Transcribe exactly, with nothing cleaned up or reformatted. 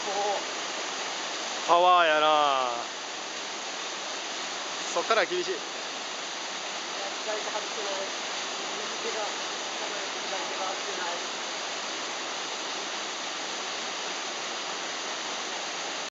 パワーやな。そっから厳しい。